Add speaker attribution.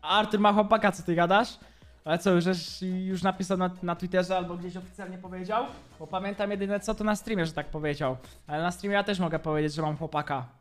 Speaker 1: Artur ma chłopaka, co ty gadasz? Ale co, już napisał na Twitterze albo gdzieś oficjalnie powiedział? Bo pamiętam jedyne co to na streamie, że tak powiedział. Ale na streamie ja też mogę powiedzieć, że mam chłopaka.